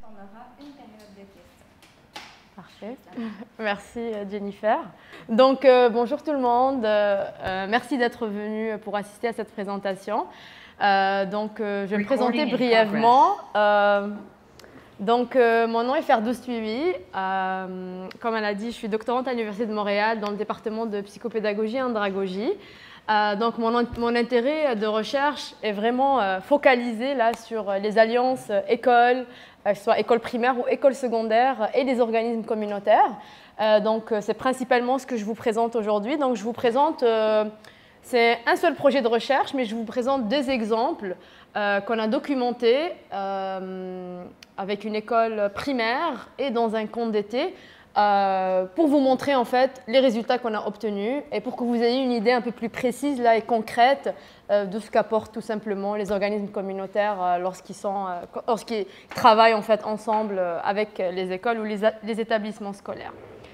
on aura une période de questions. Parfait. Merci Jennifer. Donc bonjour tout le monde. Merci d'être venu pour assister à cette présentation. Je vais me présenter brièvement. Mon nom est Ferdous Tuibi. Comme elle a dit, je suis doctorante à l'Université de Montréal dans le département de psychopédagogie et andragogie. Mon intérêt de recherche est vraiment focalisé là, sur les alliances écoles, que ce soit école primaire ou école secondaire, et les organismes communautaires. C'est principalement ce que je vous présente aujourd'hui. Donc, je vous présente, c'est un seul projet de recherche, mais je vous présente deux exemples qu'on a documentés avec une école primaire et dans un camp d'été pour vous montrer en fait les résultats qu'on a obtenus et pour que vous ayez une idée un peu plus précise là, et concrète de ce qu'apportent tout simplement les organismes communautaires lorsqu'ils travaillent en fait ensemble avec les écoles ou les établissements scolaires.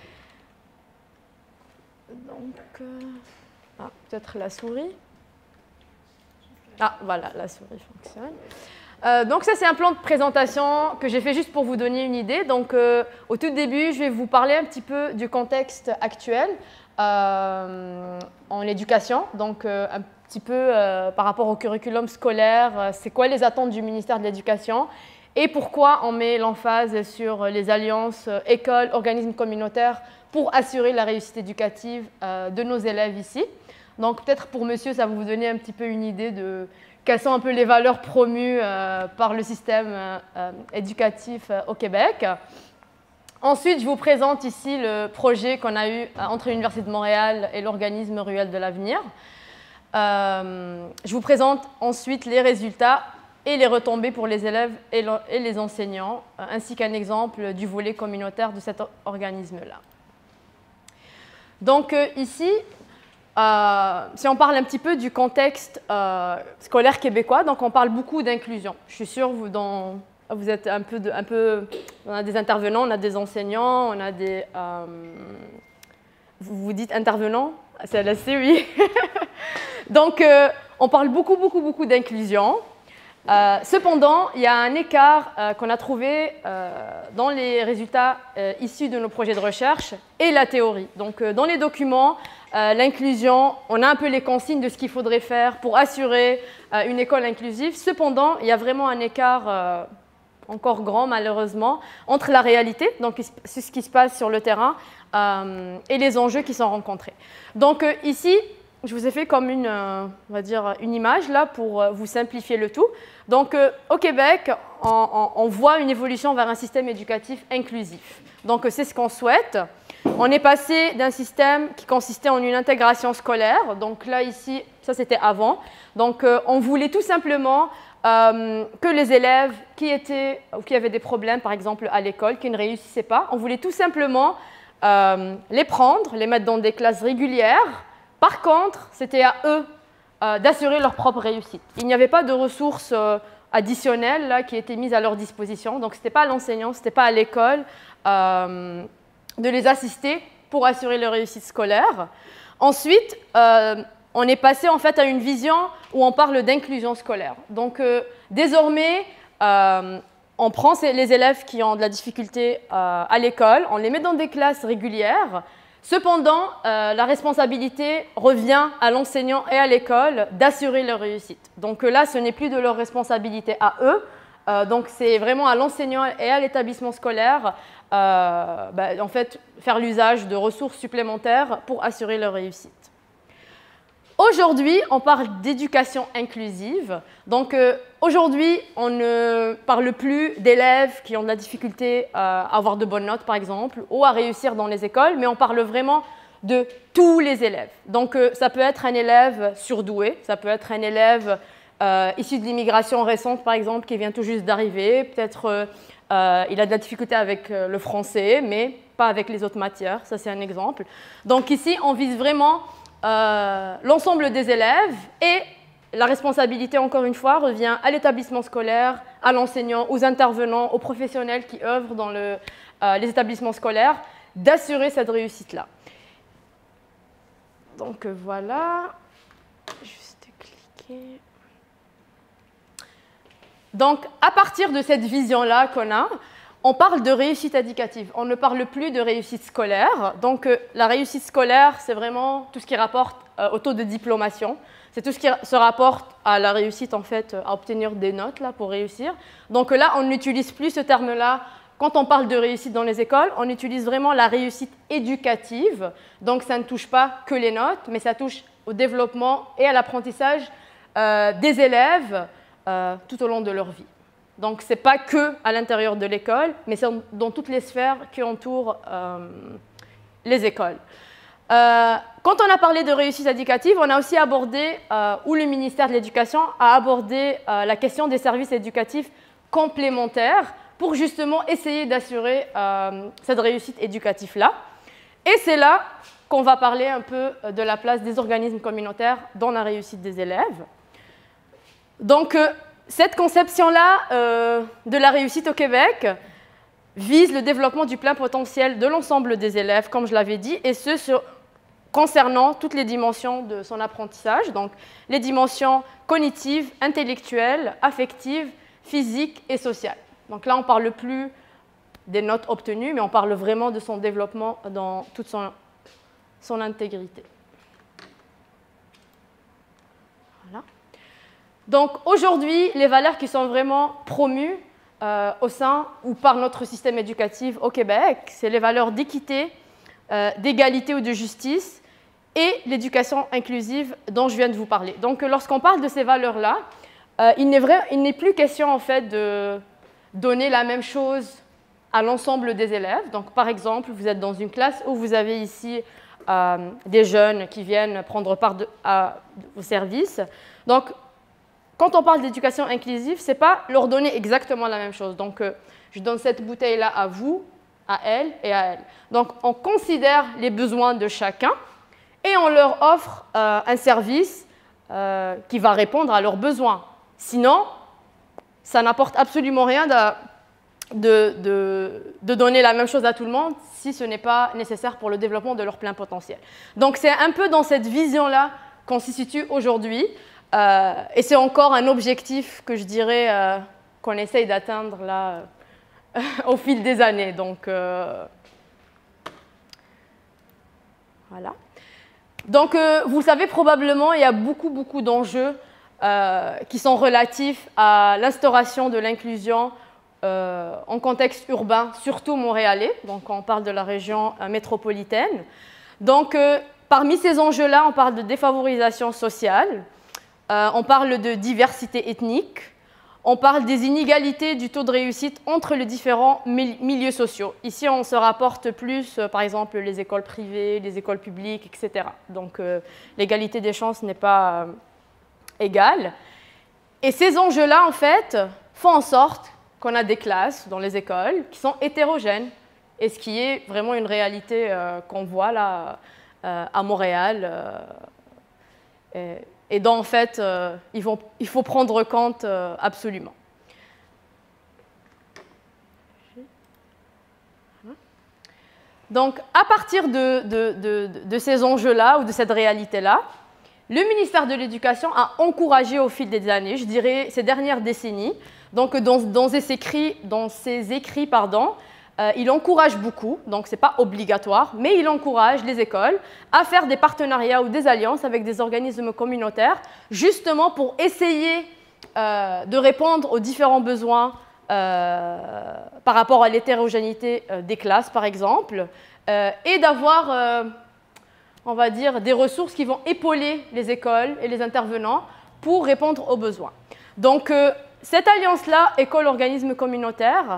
Peut-être la souris. Ah, voilà, la souris fonctionne. Ça, c'est un plan de présentation que j'ai fait juste pour vous donner une idée. Au tout début, je vais vous parler un petit peu du contexte actuel en éducation. Un petit peu par rapport au curriculum scolaire, c'est quoi les attentes du ministère de l'Éducation et pourquoi on met l'emphase sur les alliances écoles, organismes communautaires pour assurer la réussite éducative de nos élèves ici. Donc, peut-être pour monsieur, ça va vous donner un petit peu une idée de quelles sont un peu les valeurs promues par le système éducatif au Québec. Ensuite, je vous présente ici le projet qu'on a eu entre l'Université de Montréal et l'organisme Ruelle de l'avenir. Je vous présente ensuite les résultats et les retombées pour les élèves et les enseignants, ainsi qu'un exemple du volet communautaire de cet organisme-là. Donc ici, si on parle un petit peu du contexte scolaire québécois, donc on parle beaucoup d'inclusion. Je suis sûre vous êtes on a des intervenants, on a des enseignants, on a des... vous dites intervenants? C'est LSC, oui. On parle beaucoup d'inclusion. Cependant, il y a un écart qu'on a trouvé dans les résultats issus de nos projets de recherche et la théorie. Dans les documents, l'inclusion, on a un peu les consignes de ce qu'il faudrait faire pour assurer une école inclusive. Cependant, il y a vraiment un écart encore grand, malheureusement, entre la réalité, donc ce qui se passe sur le terrain, et les enjeux qui sont rencontrés. Ici, je vous ai fait comme on va dire une image là, pour vous simplifier le tout. Au Québec, on voit une évolution vers un système éducatif inclusif. C'est ce qu'on souhaite. On est passé d'un système qui consistait en une intégration scolaire. Donc là, ici, ça c'était avant. On voulait tout simplement que les élèves qui avaient des problèmes, par exemple à l'école, qui ne réussissaient pas, on voulait tout simplement les prendre, les mettre dans des classes régulières. Par contre, c'était à eux d'assurer leur propre réussite. Il n'y avait pas de ressources additionnelles là, qui étaient mises à leur disposition. Donc, ce n'était pas à l'enseignant, ce n'était pas à l'école de les assister pour assurer leur réussite scolaire. Ensuite, on est passé en fait à une vision où on parle d'inclusion scolaire. Désormais, on prend les élèves qui ont de la difficulté à l'école, on les met dans des classes régulières. Cependant, la responsabilité revient à l'enseignant et à l'école d'assurer leur réussite. Là, ce n'est plus de leur responsabilité à eux. C'est vraiment à l'enseignant et à l'établissement scolaire en fait, faire l'usage de ressources supplémentaires pour assurer leur réussite. Aujourd'hui, on parle d'éducation inclusive. Aujourd'hui, on ne parle plus d'élèves qui ont de la difficulté à avoir de bonnes notes, par exemple, ou à réussir dans les écoles, mais on parle vraiment de tous les élèves. Ça peut être un élève surdoué, ça peut être un élève issu de l'immigration récente, par exemple, qui vient tout juste d'arriver. Peut-être il a de la difficulté avec le français, mais pas avec les autres matières. Ça, c'est un exemple. Ici, on vise vraiment l'ensemble des élèves et la responsabilité, encore une fois, revient à l'établissement scolaire, à l'enseignant, aux intervenants, aux professionnels qui œuvrent dans les établissements scolaires, d'assurer cette réussite-là. Voilà, juste cliquer. À partir de cette vision-là qu'on a, on parle de réussite éducative, on ne parle plus de réussite scolaire. Donc la réussite scolaire, c'est vraiment tout ce qui rapporte au taux de diplomation. C'est tout ce qui se rapporte à la réussite, en fait, à obtenir des notes là, pour réussir. Donc là, on n'utilise plus ce terme-là. Quand on parle de réussite dans les écoles, on utilise vraiment la réussite éducative. Donc ça ne touche pas que les notes, mais ça touche au développement et à l'apprentissage des élèves tout au long de leur vie. Donc ce n'est pas que à l'intérieur de l'école, mais c'est dans toutes les sphères qui entourent les écoles. Quand on a parlé de réussite éducative, on a aussi abordé, ou le ministère de l'Éducation a abordé la question des services éducatifs complémentaires pour justement essayer d'assurer cette réussite éducative-là. Et c'est là qu'on va parler un peu de la place des organismes communautaires dans la réussite des élèves. Donc, cette conception-là de la réussite au Québec vise le développement du plein potentiel de l'ensemble des élèves, comme je l'avais dit, et ce concernant toutes les dimensions de son apprentissage, donc les dimensions cognitives, intellectuelles, affectives, physiques et sociales. Donc là, on ne parle plus des notes obtenues, mais on parle vraiment de son développement dans toute son intégrité. Voilà. Donc aujourd'hui, les valeurs qui sont vraiment promues au sein ou par notre système éducatif au Québec, c'est les valeurs d'équité, d'égalité ou de justice et l'éducation inclusive dont je viens de vous parler. Donc lorsqu'on parle de ces valeurs-là, il n'est plus question en fait de donner la même chose à l'ensemble des élèves. Donc par exemple, vous êtes dans une classe où vous avez ici des jeunes qui viennent prendre part à vos services. Donc quand on parle d'éducation inclusive, ce n'est pas leur donner exactement la même chose. Donc je donne cette bouteille-là à vous, à elle et à elle. Donc on considère les besoins de chacun et on leur offre un service qui va répondre à leurs besoins. Sinon, ça n'apporte absolument rien de donner la même chose à tout le monde si ce n'est pas nécessaire pour le développement de leur plein potentiel. Donc c'est un peu dans cette vision-là qu'on s'y situe aujourd'hui. Et c'est encore un objectif que je dirais qu'on essaye d'atteindre là au fil des années. Donc, voilà. Donc, vous savez probablement, il y a beaucoup d'enjeux qui sont relatifs à l'instauration de l'inclusion en contexte urbain, surtout montréalais. Donc, on parle de la région métropolitaine. Donc, parmi ces enjeux-là, on parle de défavorisation sociale, on parle de diversité ethnique, on parle des inégalités du taux de réussite entre les différents milieux sociaux. Ici, on se rapporte plus, par exemple, les écoles privées, les écoles publiques, etc. Donc, l'égalité des chances n'est pas égale. Et ces enjeux-là, en fait, font en sorte qu'on a des classes dans les écoles qui sont hétérogènes, et ce qui est vraiment une réalité qu'on voit là à Montréal, et dont, en fait, il faut prendre compte absolument. Donc, à partir de ces enjeux-là ou de cette réalité-là, le ministère de l'Éducation a encouragé au fil des années, je dirais ces dernières décennies, donc dans ses écrits, il encourage beaucoup, donc ce n'est pas obligatoire, mais il encourage les écoles à faire des partenariats ou des alliances avec des organismes communautaires, justement pour essayer de répondre aux différents besoins par rapport à l'hétérogénéité des classes, par exemple, et d'avoir, on va dire, des ressources qui vont épauler les écoles et les intervenants pour répondre aux besoins. Donc, cette alliance-là, école-organisme communautaire,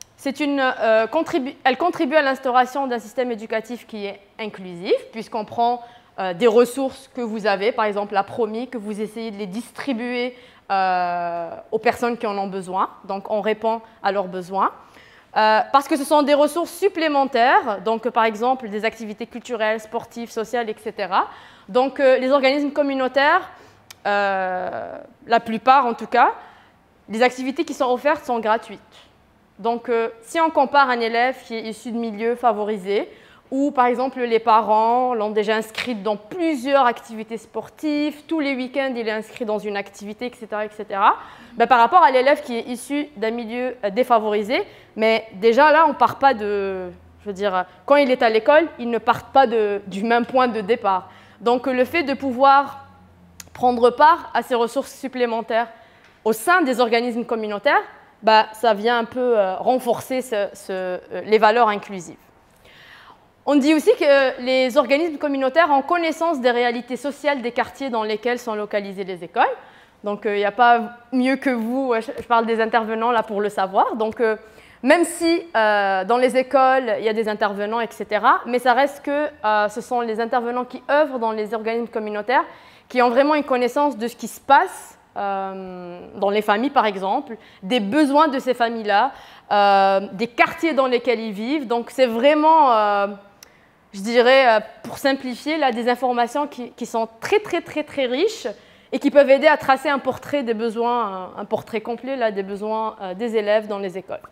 elle contribue à l'instauration d'un système éducatif qui est inclusif, puisqu'on prend des ressources que vous avez, par exemple la PROMI, que vous essayez de les distribuer aux personnes qui en ont besoin. Donc, on répond à leurs besoins. Parce que ce sont des ressources supplémentaires, donc par exemple des activités culturelles, sportives, sociales, etc. Donc, les organismes communautaires, la plupart en tout cas, les activités qui sont offertes sont gratuites. Donc, si on compare un élève qui est issu de milieux favorisés où, par exemple, les parents l'ont déjà inscrite dans plusieurs activités sportives, tous les week-ends, il est inscrit dans une activité, etc., etc. Ben, par rapport à l'élève qui est issu d'un milieu défavorisé, mais déjà là, on ne part pas de... Je veux dire, quand il est à l'école, il ne part pas du même point de départ. Donc, le fait de pouvoir prendre part à ces ressources supplémentaires au sein des organismes communautaires, ben, ça vient un peu renforcer les valeurs inclusives. On dit aussi que les organismes communautaires ont connaissance des réalités sociales des quartiers dans lesquels sont localisées les écoles. Donc, il n'y a pas mieux que vous, je parle des intervenants là pour le savoir. Donc, même si dans les écoles, il y a des intervenants, etc., mais ça reste que ce sont les intervenants qui œuvrent dans les organismes communautaires qui ont vraiment une connaissance de ce qui se passe dans les familles, par exemple, des besoins de ces familles-là, des quartiers dans lesquels ils vivent. Donc, c'est vraiment... je dirais, pour simplifier, là, des informations qui sont très, très, très, très riches et qui peuvent aider à tracer un portrait des besoins, un portrait complet là, des besoins des élèves dans les écoles.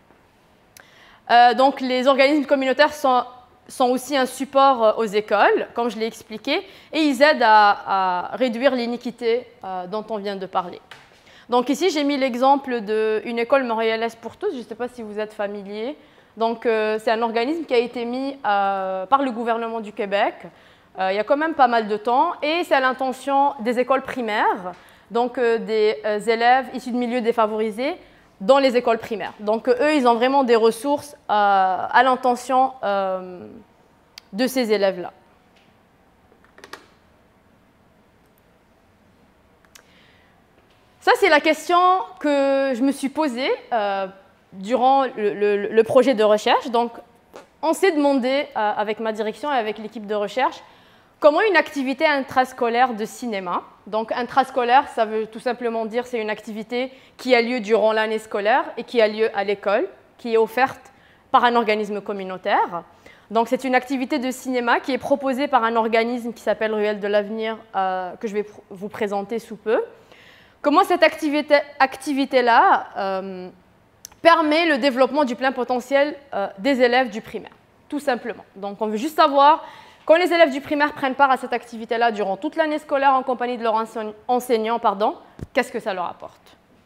Donc, les organismes communautaires sont aussi un support aux écoles, comme je l'ai expliqué, et ils aident à réduire l'iniquité dont on vient de parler. Donc, ici, j'ai mis l'exemple d'une école montréalaise pour tous. Je ne sais pas si vous êtes familier. Donc, c'est un organisme qui a été mis par le gouvernement du Québec il y a quand même pas mal de temps, et c'est à l'intention des écoles primaires, donc des élèves issus de milieux défavorisés dans les écoles primaires. Donc, eux, ils ont vraiment des ressources à l'intention de ces élèves-là. Ça, c'est la question que je me suis posée durant le projet de recherche. Donc, on s'est demandé, avec ma direction et avec l'équipe de recherche, comment une activité intrascolaire de cinéma, donc intrascolaire, ça veut tout simplement dire c'est une activité qui a lieu durant l'année scolaire et qui a lieu à l'école, qui est offerte par un organisme communautaire. Donc, c'est une activité de cinéma qui est proposée par un organisme qui s'appelle Ruelle de l'Avenir, que je vais vous présenter sous peu. Comment cette activité-là permet le développement du plein potentiel des élèves du primaire, tout simplement. Donc, on veut juste savoir, quand les élèves du primaire prennent part à cette activité-là durant toute l'année scolaire en compagnie de leurs enseignants, qu'est-ce que ça leur apporte?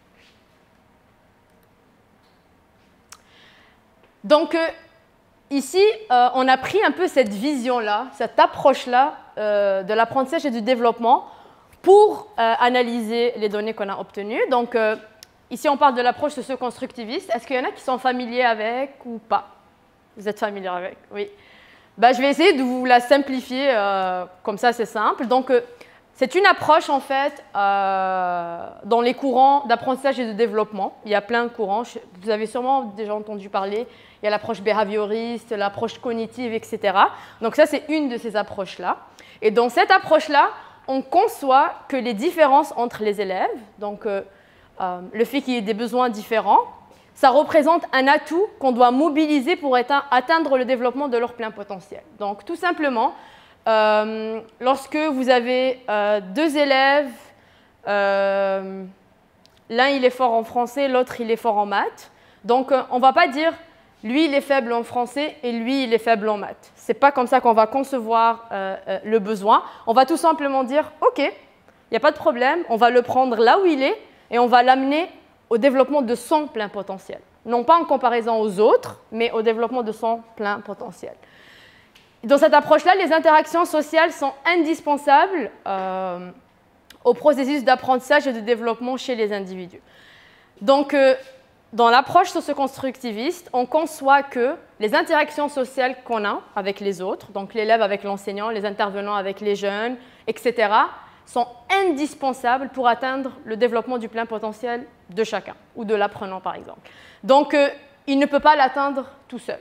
Donc, ici, on a pris un peu cette vision-là, cette approche-là de l'apprentissage et du développement pour analyser les données qu'on a obtenues. Donc, ici, on parle de l'approche socio-constructiviste. Est-ce qu'il y en a qui sont familiers avec ou pas? Vous êtes familiers avec? Oui. Ben, je vais essayer de vous la simplifier, comme ça c'est simple. Donc, c'est une approche, en fait, dans les courants d'apprentissage et de développement. Il y a plein de courants. Vous avez sûrement déjà entendu parler. Il y a l'approche behavioriste, l'approche cognitive, etc. Donc, ça, c'est une de ces approches-là. Et dans cette approche-là, on conçoit que les différences entre les élèves, donc le fait qu'il y ait des besoins différents, ça représente un atout qu'on doit mobiliser pour atteindre le développement de leur plein potentiel. Donc, tout simplement, lorsque vous avez deux élèves, l'un il est fort en français, l'autre il est fort en maths, donc on ne va pas dire lui il est faible en français et lui il est faible en maths. Ce n'est pas comme ça qu'on va concevoir le besoin. On va tout simplement dire ok, il n'y a pas de problème, on va le prendre là où il est et on va l'amener au développement de son plein potentiel. Non pas en comparaison aux autres, mais au développement de son plein potentiel. Dans cette approche-là, les interactions sociales sont indispensables au processus d'apprentissage et de développement chez les individus. Donc, dans l'approche socio-constructiviste, on conçoit que les interactions sociales qu'on a avec les autres, donc l'élève avec l'enseignant, les intervenants avec les jeunes, etc., sont indispensables pour atteindre le développement du plein potentiel de chacun, ou de l'apprenant par exemple. Donc, il ne peut pas l'atteindre tout seul.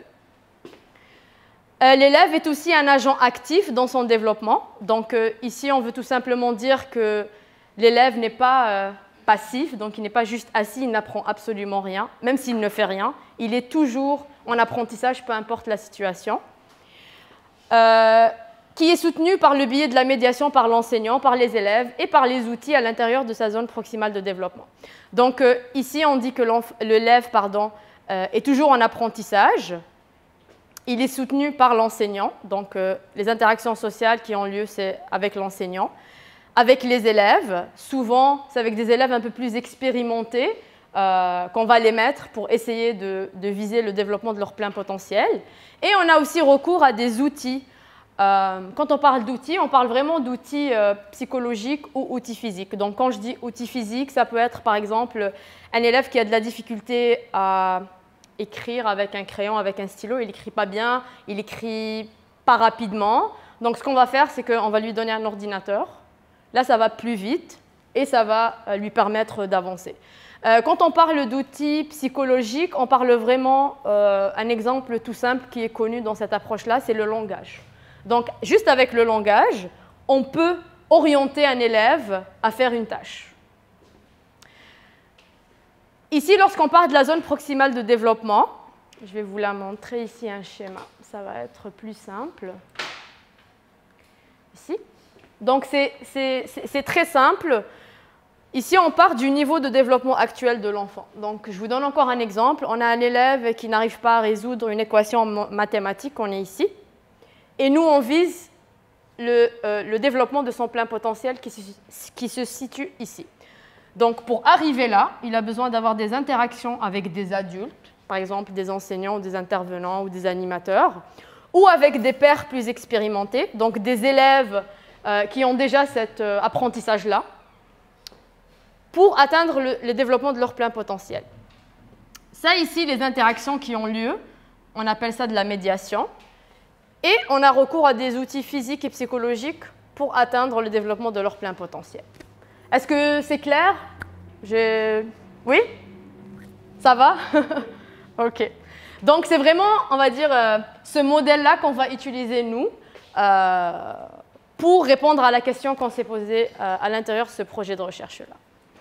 L'élève est aussi un agent actif dans son développement. Donc, ici, on veut tout simplement dire que l'élève n'est pas passif, donc il n'est pas juste assis, il n'apprend absolument rien, même s'il ne fait rien. Il est toujours en apprentissage, peu importe la situation. Qui est soutenu par le biais de la médiation par l'enseignant, par les élèves et par les outils à l'intérieur de sa zone proximale de développement. Donc ici, on dit que l'élève est toujours en apprentissage il est soutenu par l'enseignant, donc les interactions sociales qui ont lieu, c'est avec l'enseignant. Avec les élèves, souvent, c'est avec des élèves un peu plus expérimentés qu'on va les mettre pour essayer de viser le développement de leur plein potentiel. Et on a aussi recours à des outils. Quand on parle d'outils, on parle vraiment d'outils psychologiques ou outils physiques. Donc quand je dis outils physiques, ça peut être par exemple un élève qui a de la difficulté à écrire avec un crayon, avec un stylo, il n'écrit pas bien, il n'écrit pas rapidement. Donc ce qu'on va faire, c'est qu'on va lui donner un ordinateur. Là, ça va plus vite et ça va lui permettre d'avancer. Quand on parle d'outils psychologiques, on parle vraiment, un exemple tout simple qui est connu dans cette approche-là, c'est le langage. Donc juste avec le langage, on peut orienter un élève à faire une tâche. Ici, lorsqu'on parle de la zone proximale de développement, je vais vous la montrer ici un schéma, ça va être plus simple. Ici. Donc c'est très simple. Ici, on part du niveau de développement actuel de l'enfant. Donc je vous donne encore un exemple. On a un élève qui n'arrive pas à résoudre une équation mathématique, on est ici. Et nous, on vise le développement de son plein potentiel qui se situe ici. Donc, pour arriver là, il a besoin d'avoir des interactions avec des adultes, par exemple des enseignants, des intervenants ou des animateurs, ou avec des pairs plus expérimentés, donc des élèves qui ont déjà cet apprentissage-là, pour atteindre le développement de leur plein potentiel. Ça, ici, les interactions qui ont lieu, on appelle ça de la médiation. Et on a recours à des outils physiques et psychologiques pour atteindre le développement de leur plein potentiel. Est-ce que c'est clair? Oui? Ça va? OK. Donc, c'est vraiment, on va dire, ce modèle-là qu'on va utiliser, nous, pour répondre à la question qu'on s'est posée à l'intérieur de ce projet de recherche-là.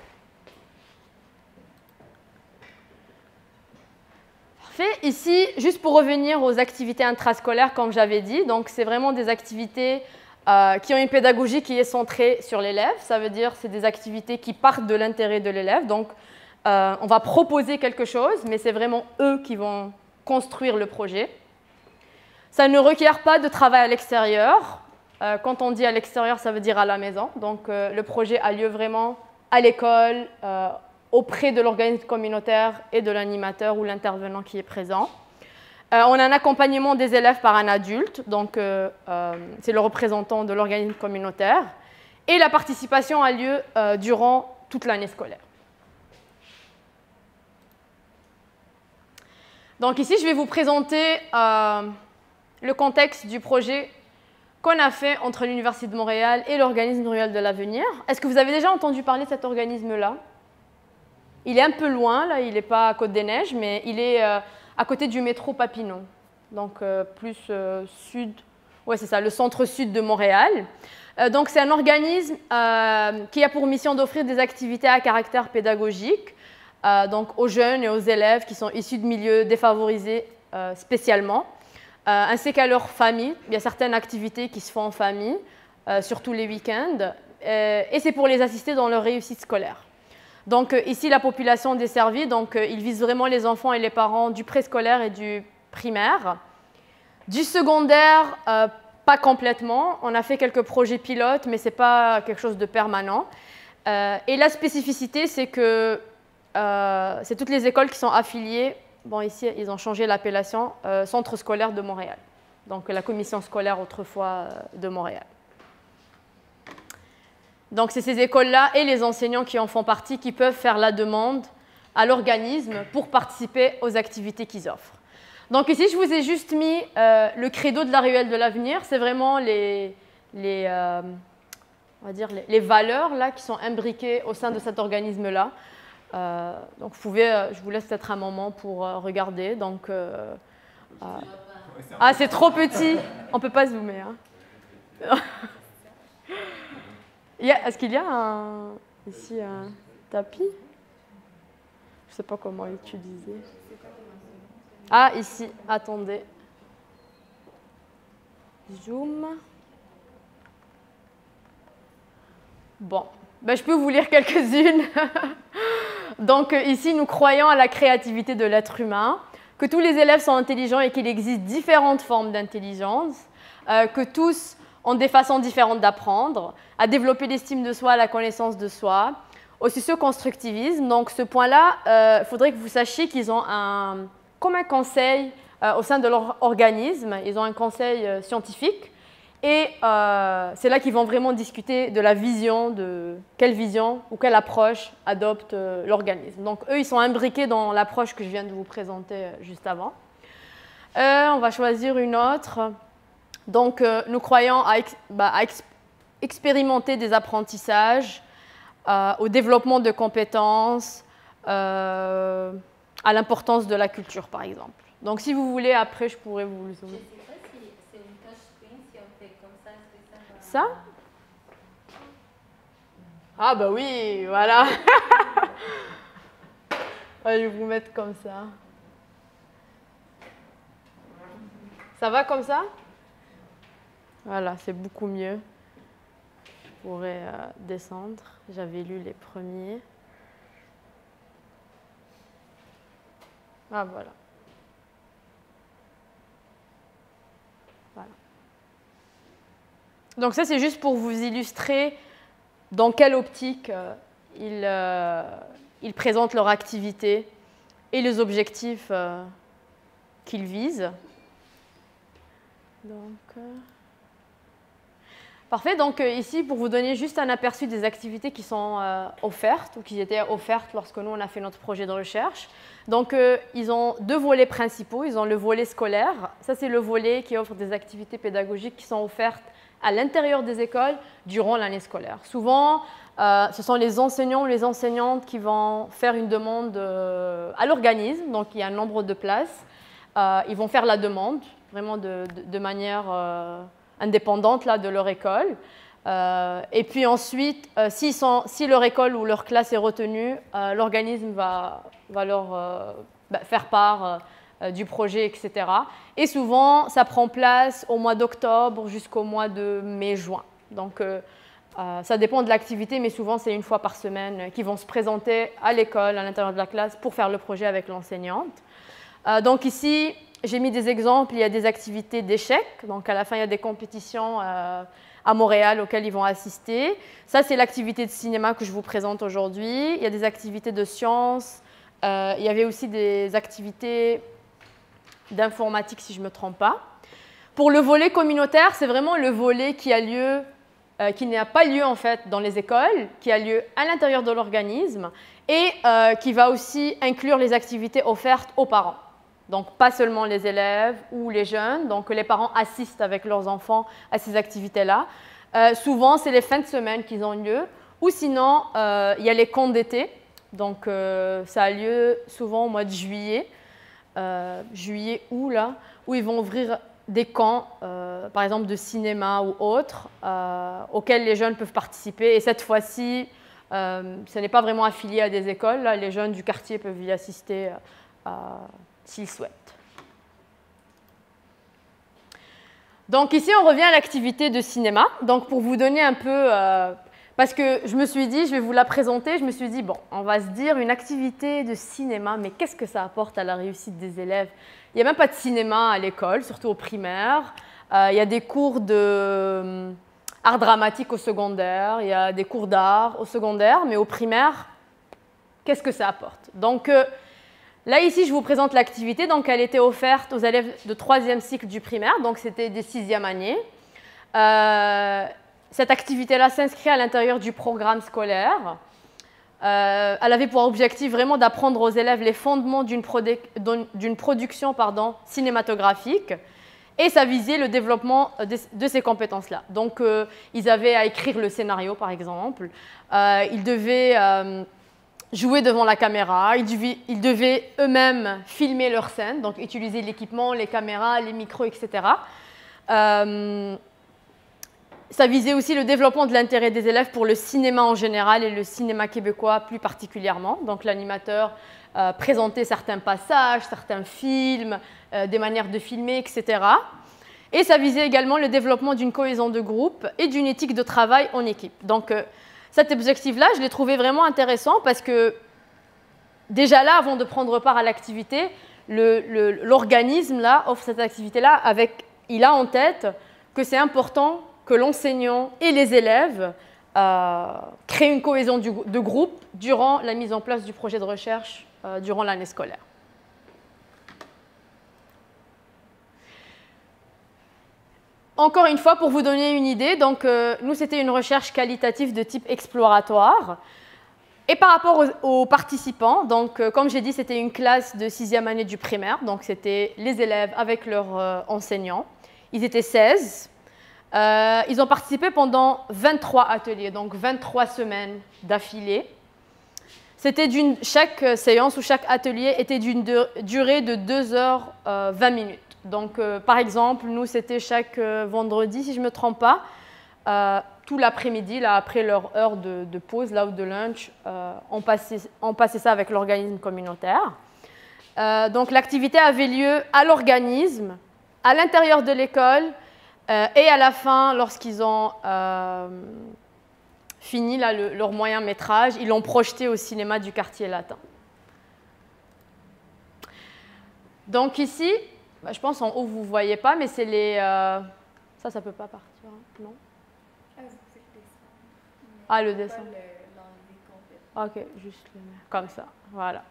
Parfait. Ici, juste pour revenir aux activités intrascolaires, comme j'avais dit, donc c'est vraiment des activités qui ont une pédagogie qui est centrée sur l'élève. Ça veut dire que c'est des activités qui partent de l'intérêt de l'élève. Donc, on va proposer quelque chose, mais c'est vraiment eux qui vont construire le projet. Ça ne requiert pas de travail à l'extérieur. Quand on dit à l'extérieur, ça veut dire à la maison. Donc, le projet a lieu vraiment à l'école, auprès de l'organisme communautaire et de l'animateur ou l'intervenant qui est présent. On a un accompagnement des élèves par un adulte, donc c'est le représentant de l'organisme communautaire. Et la participation a lieu durant toute l'année scolaire. Donc ici, je vais vous présenter le contexte du projet qu'on a fait entre l'Université de Montréal et l'Organisme Ruelle de l'Avenir. Est-ce que vous avez déjà entendu parler de cet organisme-là? Il est un peu loin, là, il n'est pas à Côte-des-Neiges, mais il est à côté du métro Papineau, donc plus sud, ouais, c'est ça, le centre-sud de Montréal. Donc c'est un organisme qui a pour mission d'offrir des activités à caractère pédagogique donc aux jeunes et aux élèves qui sont issus de milieux défavorisés spécialement, ainsi qu'à leur famille. Il y a certaines activités qui se font en famille, surtout les week-ends, et c'est pour les assister dans leur réussite scolaire. Donc ici, la population desservie, donc ils visent vraiment les enfants et les parents du préscolaire et du primaire. Du secondaire, pas complètement. On a fait quelques projets pilotes, mais ce n'est pas quelque chose de permanent. Et la spécificité, c'est que c'est toutes les écoles qui sont affiliées. Bon, ici, ils ont changé l'appellation, Centre scolaire de Montréal. Donc la commission scolaire autrefois de Montréal. Donc, c'est ces écoles-là et les enseignants qui en font partie qui peuvent faire la demande à l'organisme pour participer aux activités qu'ils offrent. Donc, ici, je vous ai juste mis le credo de la Ruelle de l'Avenir. C'est vraiment les valeurs là, qui sont imbriquées au sein de cet organisme-là. Donc, je vous laisse peut-être un moment pour regarder. Donc, ah, c'est trop petit. On ne peut pas zoomer. Hein. Est-ce qu'il y a ici un tapis? Je ne sais pas comment l'utiliser. Ah, ici, attendez. Zoom. Bon, ben, je peux vous lire quelques-unes. Donc ici, nous croyons à la créativité de l'être humain, que tous les élèves sont intelligents et qu'il existe différentes formes d'intelligence, que tous ont des façons différentes d'apprendre, à développer l'estime de soi, la connaissance de soi, au socio-constructivisme. Donc ce point-là, il faudrait que vous sachiez qu'ils ont comme un conseil au sein de leur organisme, ils ont un conseil scientifique, et c'est là qu'ils vont vraiment discuter de la vision, de quelle vision ou quelle approche adopte l'organisme. Donc eux, ils sont imbriqués dans l'approche que je viens de vous présenter juste avant. On va choisir une autre. Donc nous croyons à expérimenter des apprentissages, au développement de compétences, à l'importance de la culture, par exemple. Donc, si vous voulez, après, je pourrais vous le Je ne sais pas si c'est une touchscreen, si on fait comme ça, est-ce que ça va... Ça? Ah, bah oui, voilà. Je vais vous mettre comme ça. Ça va comme ça? Voilà, c'est beaucoup mieux. Je pourrais descendre. J'avais lu les premiers. Ah, voilà. Voilà. Donc ça, c'est juste pour vous illustrer dans quelle optique ils présentent leur activité et les objectifs qu'ils visent. Donc, parfait. Donc ici, pour vous donner juste un aperçu des activités qui sont offertes ou qui étaient offertes lorsque nous, on a fait notre projet de recherche. Donc, ils ont deux volets principaux. Ils ont le volet scolaire. Ça, c'est le volet qui offre des activités pédagogiques qui sont offertes à l'intérieur des écoles durant l'année scolaire. Souvent, ce sont les enseignants ou les enseignantes qui vont faire une demande à l'organisme. Donc, il y a un nombre de places. Ils vont faire la demande, vraiment de manière indépendante là, de leur école. Et puis ensuite, si leur école ou leur classe est retenue, l'organisme va leur faire part du projet, etc. Et souvent, ça prend place au mois d'octobre jusqu'au mois de mai-juin. Donc, ça dépend de l'activité, mais souvent, c'est une fois par semaine qu'ils vont se présenter à l'école, à l'intérieur de la classe, pour faire le projet avec l'enseignante. Donc ici, j'ai mis des exemples. Il y a des activités d'échecs. Donc, à la fin, il y a des compétitions à Montréal auxquelles ils vont assister. Ça, c'est l'activité de cinéma que je vous présente aujourd'hui. Il y a des activités de sciences. Il y avait aussi des activités d'informatique, si je ne me trompe pas. Pour le volet communautaire, c'est vraiment le volet qui a lieu, qui n'a pas lieu en fait dans les écoles, qui a lieu à l'intérieur de l'organisme et qui va aussi inclure les activités offertes aux parents. Donc, pas seulement les élèves ou les jeunes. Donc, les parents assistent avec leurs enfants à ces activités-là. Souvent, c'est les fins de semaine qu'ils ont lieu. Ou sinon, il y a les camps d'été. Donc, ça a lieu souvent au mois de juillet. Juillet-août, là, où ils vont ouvrir des camps, par exemple de cinéma ou autres, auxquels les jeunes peuvent participer. Et cette fois-ci, ce n'est pas vraiment affilié à des écoles. Là, les jeunes du quartier peuvent y assister s'ils souhaitent. Donc ici, on revient à l'activité de cinéma. Donc pour vous donner un peu, parce que je me suis dit, je vais vous la présenter, je me suis dit, bon, on va se dire une activité de cinéma, mais qu'est-ce que ça apporte à la réussite des élèves? Il n'y a même pas de cinéma à l'école, surtout au primaire. Il y a des cours d'art dramatique au secondaire, il y a des cours d'art au secondaire, mais au primaire, qu'est-ce que ça apporte? Donc là, ici, je vous présente l'activité. Donc, elle était offerte aux élèves de 3e cycle du primaire, donc c'était des 6e années. Cette activité-là s'inscrit à l'intérieur du programme scolaire. Elle avait pour objectif vraiment d'apprendre aux élèves les fondements d'une production cinématographique et ça visait le développement de ces compétences-là. Donc, ils avaient à écrire le scénario, par exemple. Ils devaient jouer devant la caméra. Ils devaient eux-mêmes filmer leurs scènes, donc utiliser l'équipement, les caméras, les micros, etc. Ça visait aussi le développement de l'intérêt des élèves pour le cinéma en général et le cinéma québécois plus particulièrement. Donc l'animateur présentait certains passages, certains films, des manières de filmer, etc. Et ça visait également le développement d'une cohésion de groupe et d'une éthique de travail en équipe. Donc cet objectif-là, je l'ai trouvé vraiment intéressant parce que déjà là, avant de prendre part à l'activité, l'organisme là offre cette activité-là il a en tête que c'est important que l'enseignant et les élèves créent une cohésion de groupe durant la mise en place du projet de recherche durant l'année scolaire. Encore une fois, pour vous donner une idée, donc, nous, c'était une recherche qualitative de type exploratoire. Et par rapport aux participants, donc, comme j'ai dit, c'était une classe de 6e année du primaire, donc c'était les élèves avec leurs enseignants. Ils étaient 16. Ils ont participé pendant 23 ateliers, donc 23 semaines d'affilée. Chaque séance ou chaque atelier était d'une durée de 2 heures 20 minutes. Donc, par exemple, nous, c'était chaque vendredi, si je ne me trompe pas, tout l'après-midi, là, après leur heure de pause là, ou de lunch, on passait ça avec l'organisme communautaire. Donc, l'activité avait lieu à l'organisme, à l'intérieur de l'école, et à la fin, lorsqu'ils ont fini là, leur moyen métrage, ils l'ont projeté au cinéma du quartier latin. Donc ici, je pense en haut, vous ne voyez pas, mais c'est les... Ça ne peut pas partir, hein, non? Ah, le dessin. Ok, juste le mettre comme ça, voilà.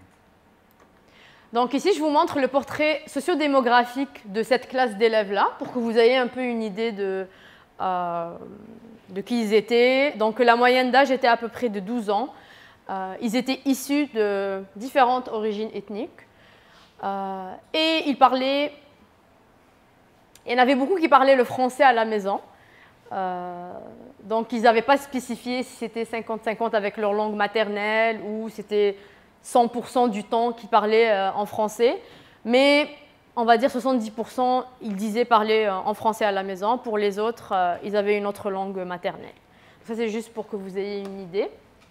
Donc ici, je vous montre le portrait sociodémographique de cette classe d'élèves-là, pour que vous ayez un peu une idée de qui ils étaient. Donc la moyenne d'âge était à peu près de 12 ans. Ils étaient issus de différentes origines ethniques. Et il y en avait beaucoup qui parlaient le français à la maison. Donc, ils n'avaient pas spécifié si c'était 50-50 avec leur langue maternelle ou c'était 100% du temps qu'ils parlaient en français. Mais on va dire 70%, ils disaient parler en français à la maison. Pour les autres, ils avaient une autre langue maternelle. Ça, c'est juste pour que vous ayez une idée.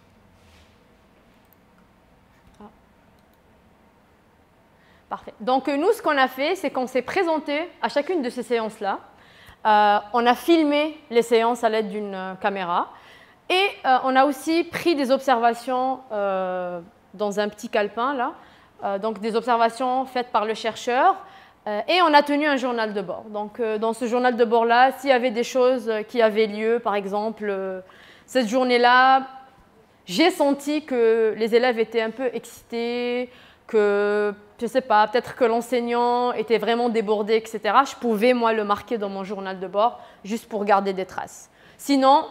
Parfait. Donc, nous, ce qu'on a fait, c'est qu'on s'est présenté à chacune de ces séances-là. On a filmé les séances à l'aide d'une caméra. Et on a aussi pris des observations dans un petit calepin, là. Donc, des observations faites par le chercheur. Et on a tenu un journal de bord. Donc, dans ce journal de bord-là, s'il y avait des choses qui avaient lieu, par exemple, cette journée-là, j'ai senti que les élèves étaient un peu excités, que, je ne sais pas, peut-être que l'enseignant était vraiment débordé, etc. Je pouvais, moi, le marquer dans mon journal de bord, juste pour garder des traces. Sinon,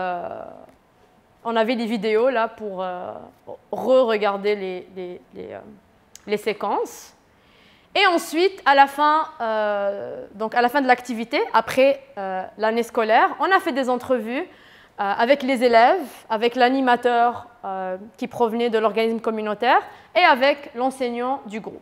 on avait des vidéos, là, pour re-regarder les séquences. Et ensuite, à la fin de l'activité, après l'année scolaire, on a fait des entrevues avec les élèves, avec l'animateur qui provenait de l'organisme communautaire et avec l'enseignant du groupe.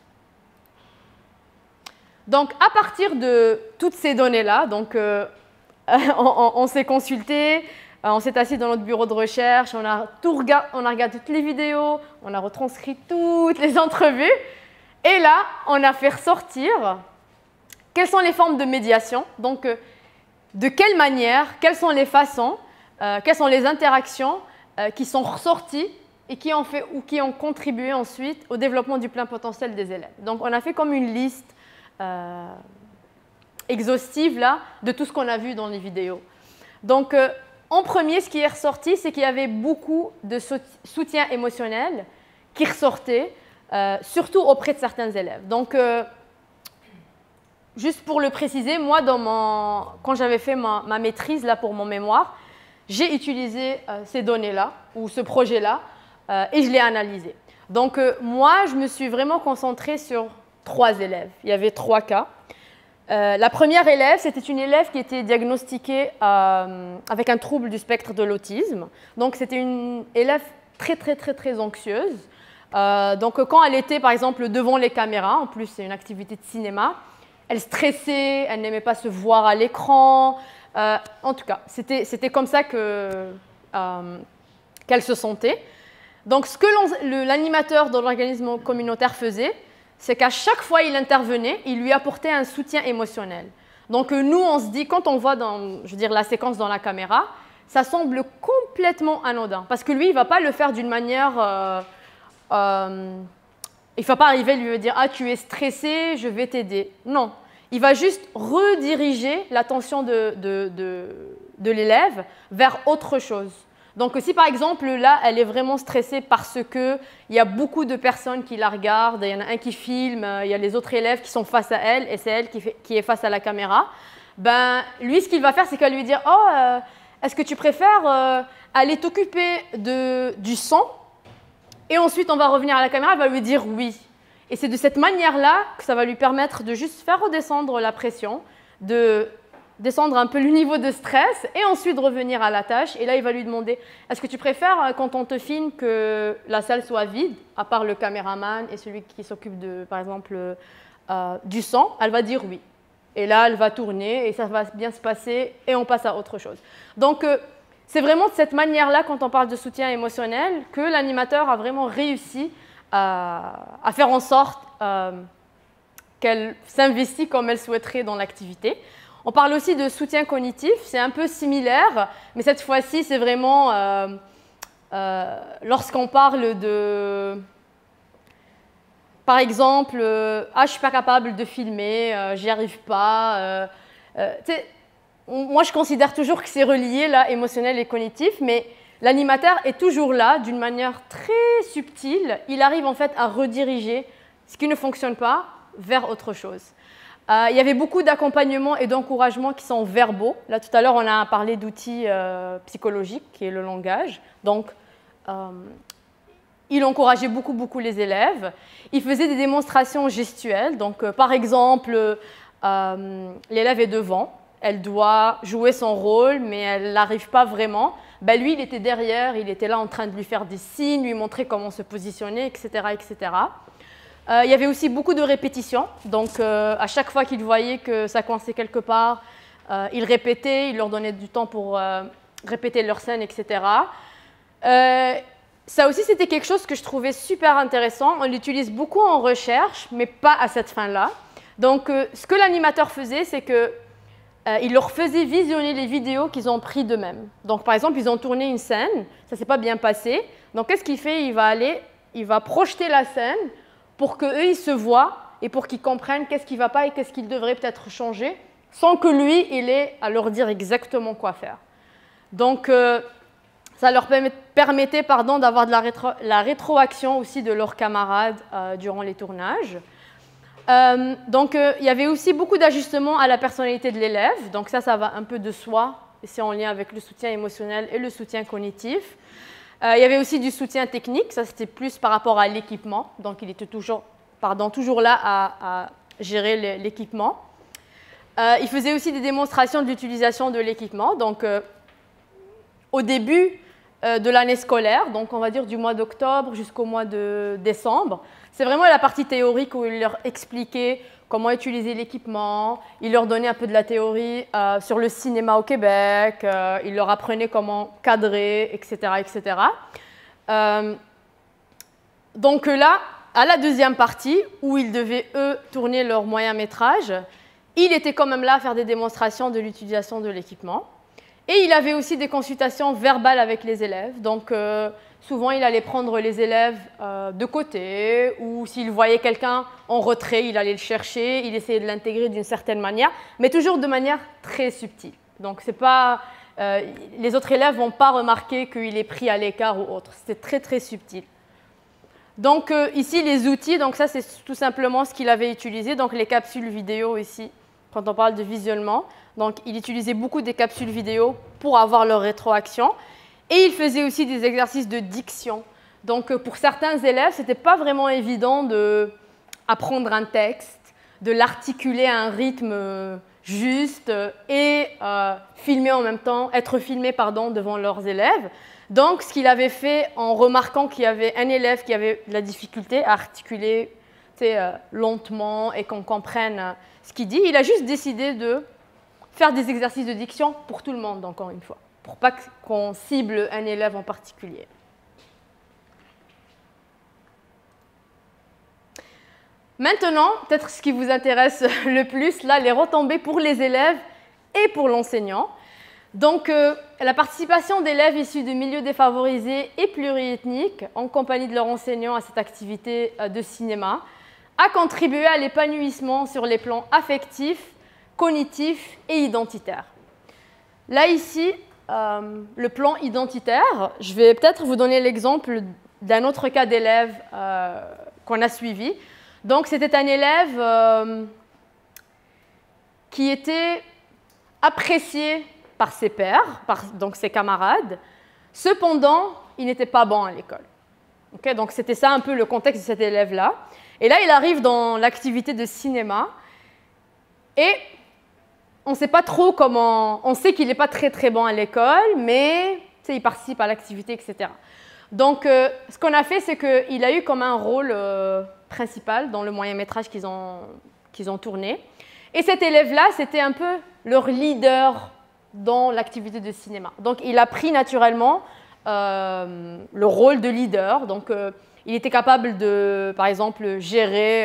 Donc, à partir de toutes ces données-là, donc, on s'est consulté, on s'est assis dans notre bureau de recherche, on a regardé toutes les vidéos, on a retranscrit toutes les entrevues, et là, on a fait ressortir quelles sont les formes de médiation, donc de quelle manière, quelles sont les façons, quelles sont les interactions qui sont ressorties et qui ont contribué ensuite au développement du plein potentiel des élèves. Donc, on a fait comme une liste exhaustive là, de tout ce qu'on a vu dans les vidéos. Donc, en premier, ce qui est ressorti, c'est qu'il y avait beaucoup de soutien émotionnel qui ressortait, surtout auprès de certains élèves. Donc, juste pour le préciser, moi, quand j'avais fait ma maîtrise là, pour mon mémoire, j'ai utilisé ces données-là, ou ce projet-là, et je l'ai analysé. Donc, moi, je me suis vraiment concentrée sur 3 élèves. Il y avait 3 cas. La première élève, c'était une élève qui était diagnostiquée avec un trouble du spectre de l'autisme. Donc, c'était une élève très anxieuse. Donc, quand elle était, par exemple, devant les caméras, en plus, c'est une activité de cinéma, elle stressait, elle n'aimait pas se voir à l'écran. En tout cas, c'était comme ça qu'elle se sentait. Donc, ce que l'animateur de l'organisme communautaire faisait, c'est qu'à chaque fois il intervenait, il lui apportait un soutien émotionnel. Donc, nous, on se dit, quand on voit la séquence dans la caméra, ça semble complètement anodin. Parce que lui, il ne va pas le faire d'une manière Il ne va pas arriver et lui dire « Ah, tu es stressé, je vais t'aider ». Non, il va juste rediriger l'attention de l'élève vers autre chose. Donc si par exemple là, elle est vraiment stressée parce qu'il y a beaucoup de personnes qui la regardent, il y en a un qui filme, il y a les autres élèves qui sont face à elle et c'est elle qui est face à la caméra, ben, lui ce qu'il va faire c'est qu'il va lui dire « Oh, est-ce que tu préfères aller t'occuper du son ?» Et ensuite, on va revenir à la caméra, elle va lui dire oui. Et c'est de cette manière-là que ça va lui permettre de juste faire redescendre la pression, de descendre un peu le niveau de stress et ensuite revenir à la tâche. Et là, il va lui demander, est-ce que tu préfères, quand on te filme, que la salle soit vide, à part le caméraman et celui qui s'occupe, par exemple, du son? Elle va dire oui. Et là, elle va tourner et ça va bien se passer et on passe à autre chose. Donc, c'est vraiment de cette manière-là, quand on parle de soutien émotionnel, que l'animateur a vraiment réussi à faire en sorte qu'elle s'investit comme elle souhaiterait dans l'activité. On parle aussi de soutien cognitif, c'est un peu similaire, mais cette fois-ci, c'est vraiment lorsqu'on parle de, par exemple, ah, je ne suis pas capable de filmer, j'y arrive pas. Moi, je considère toujours que c'est relié, là, émotionnel et cognitif, mais l'animateur est toujours là, d'une manière très subtile. Il arrive en fait à rediriger ce qui ne fonctionne pas vers autre chose. Il y avait beaucoup d'accompagnement et d'encouragement qui sont verbaux. Là, tout à l'heure, on a parlé d'outils psychologiques, qui est le langage. Donc, il encourageait beaucoup les élèves. Il faisait des démonstrations gestuelles. Donc, par exemple, l'élève est devant. Elle doit jouer son rôle, mais elle n'arrive pas vraiment. Ben, lui, il était derrière, il était là en train de lui faire des signes, lui montrer comment se positionner, etc. etc. Il y avait aussi beaucoup de répétitions. Donc, à chaque fois qu'il voyait que ça coinçait quelque part, il répétait, il leur donnait du temps pour répéter leur scène, etc. Ça aussi, c'était quelque chose que je trouvais super intéressant. On l'utilise beaucoup en recherche, mais pas à cette fin-là. Donc, ce que l'animateur faisait, c'est que il leur faisait visionner les vidéos qu'ils ont prises d'eux-mêmes. Donc, par exemple, ils ont tourné une scène, ça ne s'est pas bien passé. Donc, qu'est-ce qu'il fait? Il va projeter la scène pour qu'eux, ils se voient et pour qu'ils comprennent qu'est-ce qui ne va pas et qu'est-ce qu'ils devraient peut-être changer, sans que lui, il ait à leur dire exactement quoi faire. Donc, ça leur permettait d'avoir de la rétroaction aussi de leurs camarades durant les tournages. Donc, il y avait aussi beaucoup d'ajustements à la personnalité de l'élève. Donc, ça va un peu de soi. C'est en lien avec le soutien émotionnel et le soutien cognitif. Il y avait aussi du soutien technique. Ça, c'était plus par rapport à l'équipement. Donc, il était toujours là à gérer l'équipement. Il faisait aussi des démonstrations de l'utilisation de l'équipement. Donc, au début de l'année scolaire, donc on va dire du mois d'octobre jusqu'au mois de décembre, c'est vraiment la partie théorique où il leur expliquait comment utiliser l'équipement, il leur donnait un peu de la théorie sur le cinéma au Québec, il leur apprenait comment cadrer, etc. etc. Donc là, à la deuxième partie, où ils devaient, eux, tourner leur moyen-métrage, il était quand même là à faire des démonstrations de l'utilisation de l'équipement. Et il avait aussi des consultations verbales avec les élèves. Donc, souvent, il allait prendre les élèves de côté ou s'il voyait quelqu'un en retrait, il allait le chercher, il essayait de l'intégrer d'une certaine manière, mais toujours de manière très subtile. Donc, c'est pas, les autres élèves ne vont pas remarquer qu'il est pris à l'écart ou autre. C'est très, très subtil. Donc, ici, les outils, donc ça, c'est tout simplement ce qu'il avait utilisé. Donc, les capsules vidéo ici, quand on parle de visionnement. Donc, il utilisait beaucoup des capsules vidéo pour avoir leur rétroaction. Et il faisait aussi des exercices de diction. Donc, pour certains élèves, ce n'était pas vraiment évident d'apprendre un texte, de l'articuler à un rythme juste et filmer en même temps, être filmé devant leurs élèves. Donc, ce qu'il avait fait en remarquant qu'il y avait un élève qui avait de la difficulté à articuler lentement et qu'on comprenne ce qu'il dit, il a juste décidé de faire des exercices de diction pour tout le monde, encore une fois, pour pas qu'on cible un élève en particulier. Maintenant, peut-être ce qui vous intéresse le plus, là, les retombées pour les élèves et pour l'enseignant. Donc, la participation d'élèves issus de milieux défavorisés et pluriethniques en compagnie de leurs enseignants à cette activité de cinéma a contribué à l'épanouissement sur les plans affectifs, cognitifs et identitaires. Là, ici, le plan identitaire, je vais peut-être vous donner l'exemple d'un autre cas d'élève qu'on a suivi. Donc, c'était un élève qui était apprécié par ses pairs, donc ses camarades. Cependant, il n'était pas bon à l'école. Okay, donc, c'était ça un peu le contexte de cet élève-là. Et là, il arrive dans l'activité de cinéma et on ne sait pas trop comment... On sait qu'il n'est pas très, très bon à l'école, mais il participe à l'activité, etc. Donc, ce qu'on a fait, c'est qu'il a eu comme un rôle principal dans le moyen-métrage qu'ils ont tourné. Et cet élève-là, c'était un peu leur leader dans l'activité de cinéma. Donc, il a pris naturellement le rôle de leader. Donc, il était capable de, par exemple, gérer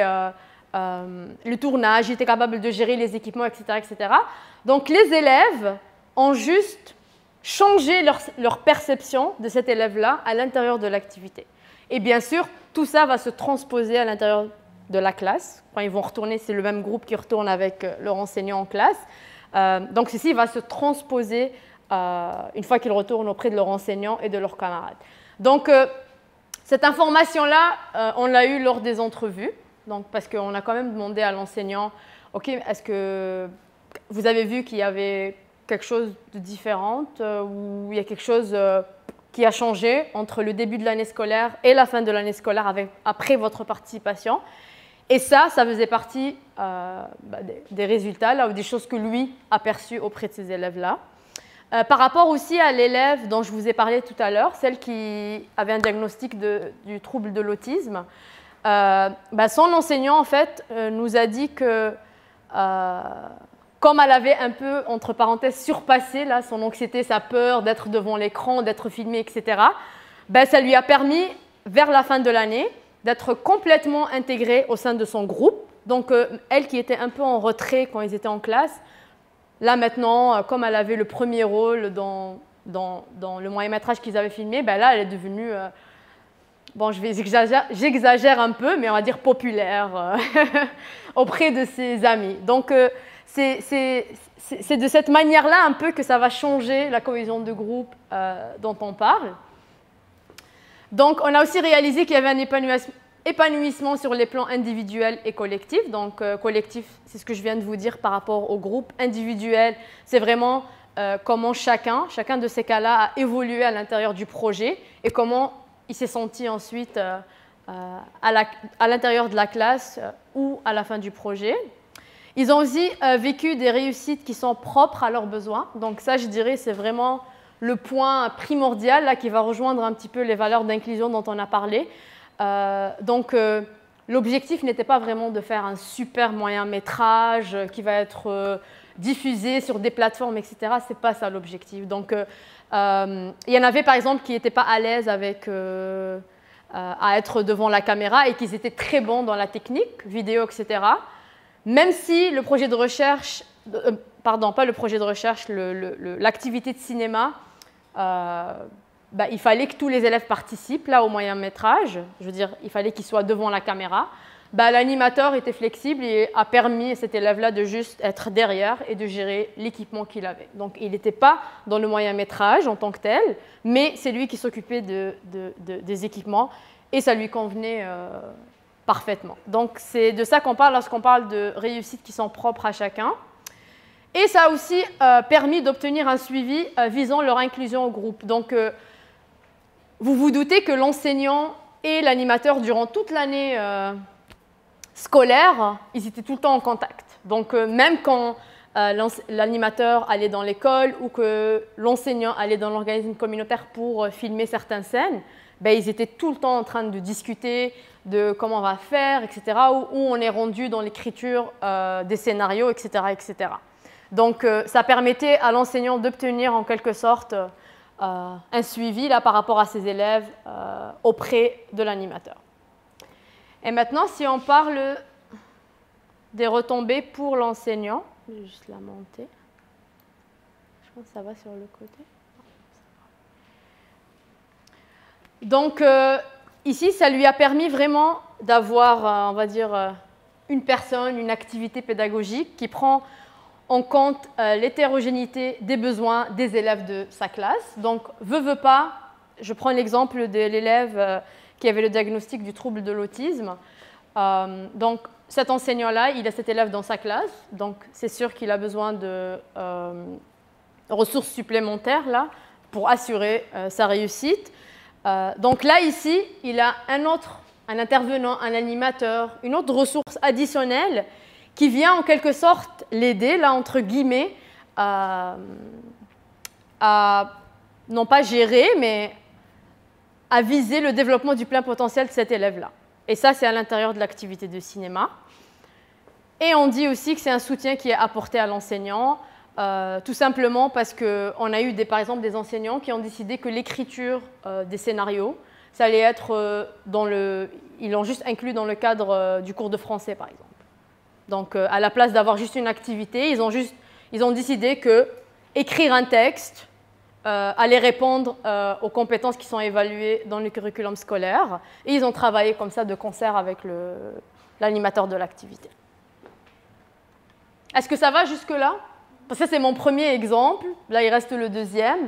le tournage, il était capable de gérer les équipements, etc., etc. Donc, les élèves ont juste changé leur perception de cet élève-là à l'intérieur de l'activité. Et bien sûr, tout ça va se transposer à l'intérieur de la classe. Quand ils vont retourner, c'est le même groupe qui retourne avec leur enseignant en classe. Donc, ceci va se transposer une fois qu'ils retournent auprès de leur enseignant et de leurs camarades. Donc, cette information-là, on l'a eue lors des entrevues, donc, parce qu'on a quand même demandé à l'enseignant, OK, est-ce que vous avez vu qu'il y avait quelque chose de différent ou il y a quelque chose qui a changé entre le début de l'année scolaire et la fin de l'année scolaire après votre participation? Et ça faisait partie des résultats là, ou des choses que lui a perçues auprès de ces élèves-là. Par rapport aussi à l'élève dont je vous ai parlé tout à l'heure, celle qui avait un diagnostic du trouble de l'autisme, son enseignant, en fait, nous a dit que comme elle avait un peu, entre parenthèses, surpassé là, son anxiété, sa peur d'être devant l'écran, d'être filmée, etc., ça lui a permis, vers la fin de l'année, d'être complètement intégrée au sein de son groupe. Donc, elle qui était un peu en retrait quand ils étaient en classe, là maintenant, comme elle avait le premier rôle dans le moyen-métrage qu'ils avaient filmé, là, elle est devenue, j'exagère un peu, mais on va dire populaire auprès de ses amis. Donc, c'est de cette manière-là un peu que ça va changer la cohésion de groupe dont on parle. Donc, on a aussi réalisé qu'il y avait un épanouissement sur les plans individuels et collectifs. Donc, collectif, c'est ce que je viens de vous dire par rapport au groupe. Individuel, c'est vraiment comment chacun de ces cas-là a évolué à l'intérieur du projet et comment il s'est senti ensuite à l'intérieur de la classe ou à la fin du projet. Ils ont aussi vécu des réussites qui sont propres à leurs besoins. Donc ça, je dirais, c'est vraiment le point primordial là, qui va rejoindre un petit peu les valeurs d'inclusion dont on a parlé. L'objectif n'était pas vraiment de faire un super moyen-métrage qui va être diffusé sur des plateformes, etc. Ce n'est pas ça l'objectif. Donc, il y en avait, par exemple, qui n'étaient pas à l'aise avec à être devant la caméra et qui étaient très bons dans la technique, vidéo, etc. Même si le projet de recherche, pardon, pas le projet de recherche, l'activité de cinéma, il fallait que tous les élèves participent là, au moyen-métrage. Je veux dire, il fallait qu'ils soient devant la caméra. L'animateur était flexible et a permis à cet élève-là de juste être derrière et de gérer l'équipement qu'il avait. Donc, il n'était pas dans le moyen-métrage en tant que tel, mais c'est lui qui s'occupait des équipements et ça lui convenait parfaitement. Donc, c'est de ça qu'on parle lorsqu'on parle de réussites qui sont propres à chacun. Et ça a aussi permis d'obtenir un suivi visant leur inclusion au groupe. Donc, vous vous doutez que l'enseignant et l'animateur, durant toute l'année scolaire, ils étaient tout le temps en contact. Donc, même quand l'animateur allait dans l'école ou que l'enseignant allait dans l'organisme communautaire pour filmer certaines scènes, ils étaient tout le temps en train de discuter de comment on va faire, etc., où on est rendu dans l'écriture des scénarios, etc., etc. Donc, ça permettait à l'enseignant d'obtenir en quelque sorte un suivi là, par rapport à ses élèves auprès de l'animateur. Et maintenant, si on parle des retombées pour l'enseignant, je vais juste la monter. Je Je pense que ça va sur le côté. Donc, ici, ça lui a permis vraiment d'avoir, on va dire, une personne, une activité pédagogique qui prend en compte l'hétérogénéité des besoins des élèves de sa classe. Donc, veut pas, je prends l'exemple de l'élève qui avait le diagnostic du trouble de l'autisme. Donc, cet enseignant-là, il a cet élève dans sa classe, donc c'est sûr qu'il a besoin de ressources supplémentaires là, pour assurer sa réussite. Donc là, ici, il a un intervenant, un animateur, une autre ressource additionnelle qui vient en quelque sorte l'aider, là, entre guillemets, à non pas gérer, mais à viser le développement du plein potentiel de cet élève-là. Et ça, c'est à l'intérieur de l'activité de cinéma. Et on dit aussi que c'est un soutien qui est apporté à l'enseignant, tout simplement parce qu'on a eu, par exemple, des enseignants qui ont décidé que l'écriture des scénarios, ça allait être ils l'ont juste inclus dans le cadre du cours de français, par exemple. Donc, à la place d'avoir juste une activité, ils ont décidé que écrire un texte allait répondre aux compétences qui sont évaluées dans le curriculum scolaire. Et ils ont travaillé comme ça de concert avec l'animateur de l'activité. Est-ce que ça va jusque-là? Parce que c'est mon premier exemple. Là, il reste le deuxième.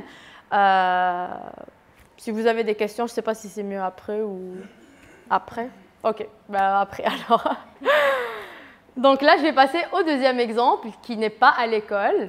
Si vous avez des questions, je ne sais pas si c'est mieux après ou après. OK, ben après alors. Donc là, je vais passer au deuxième exemple qui n'est pas à l'école.